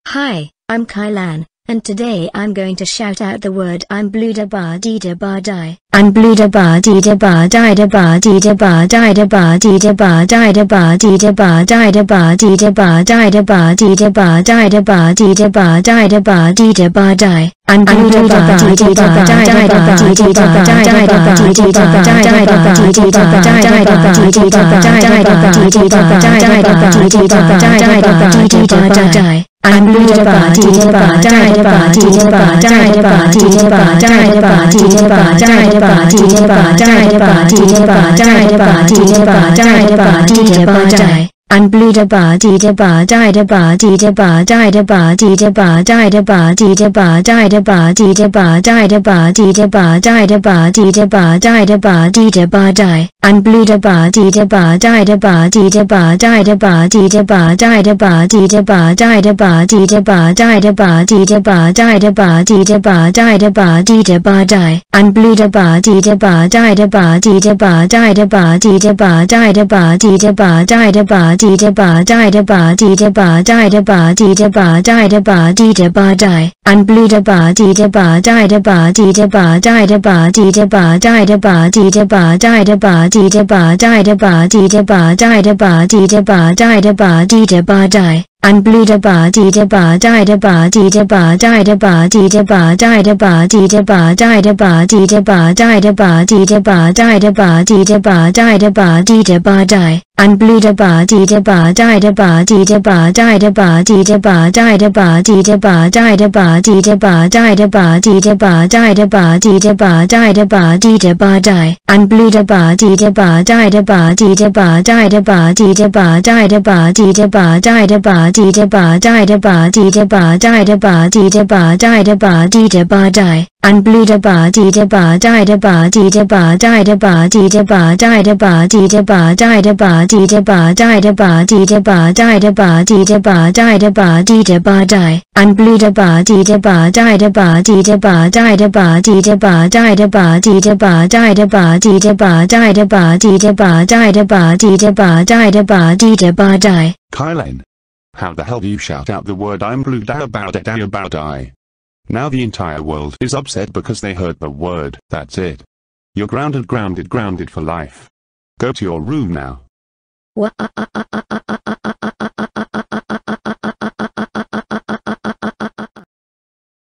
Hi, I'm Kylan, and today I'm going to shout out the word I'm blue da ba dee da ba die. I'm blue da ba dee da ba die da ba dee da ba die da ba dee da ba die da ba dee da ba die da ba dee da ba die da ba dee da ba die da ba dee da ba die da ba dee da ba die. I'm blue da ba dee da ba die da ba dee da ba die da ba dee da ba die da ba dee da ba die da ba dee da ba die da ba dee da ba die da ba dee da ba die da ba dee da ba die. I'm blue da ba dee da ba die da ba dee da ba die da ba dee da ba die da ba dee da ba die da ba dee da ba die da ba dee da ba die da ba dee da ba die da ba dee da ba die. I'm blue da ba dee da ba die da ba dee da ba die da ba dee da ba die da ba dee da ba die da ba dee da ba die da ba dee da ba die da ba dee da ba die da ba dee da ba die. I'm blue da ba dee da ba die da ba dee da ba die da ba dee da ba die da ba dee da ba die da ba dee da ba die da ba dee da ba die da ba dee da ba die da ba dee da ba die. I'm blue da ba dee da ba die da ba dee da ba die da ba dee da ba die da ba dee da ba die da ba dee da ba die da ba dee da ba die da ba dee da ba die da ba dee da ba die. I'm blue da ba dee da ba die da ba dee da ba die da ba dee da ba die da ba dee da ba die da ba dee da ba die da ba dee da ba die da ba dee da ba die da ba dee da ba die. I'm blue da ba dee da ba die da ba dee da ba die da ba dee da ba die da ba dee da ba die da ba dee da ba die da ba dee da ba die da ba dee da ba die da ba dee da ba die. I'm blue da ba dee da ba die da ba dee da ba die da ba dee da ba die da ba dee da ba die da ba dee da ba die da ba dee da ba die da ba dee da ba die da ba dee da ba die. I'm blue da ba dee da ba die da ba dee da ba die da ba dee da ba die da ba dee da ba die da ba dee da ba die da ba dee da ba die da ba dee da ba die da ba dee da ba die. I'm blue da ba dee da ba die da ba dee da ba die da ba dee da ba die da ba dee da ba die da ba dee da ba die da ba dee da ba die da ba dee da ba die da ba dee da ba die. I'm blue da ba dee da ba die da ba dee da ba die da ba dee da ba die da ba dee da ba die da ba dee da ba die da ba dee da ba die da ba dee da ba die da ba dee da ba die. Kylan, how the hell do you shout out the word I'm blue da about it da about die? Now the entire world is upset because they heard the word. That's it. You're grounded for life. Go to your room now.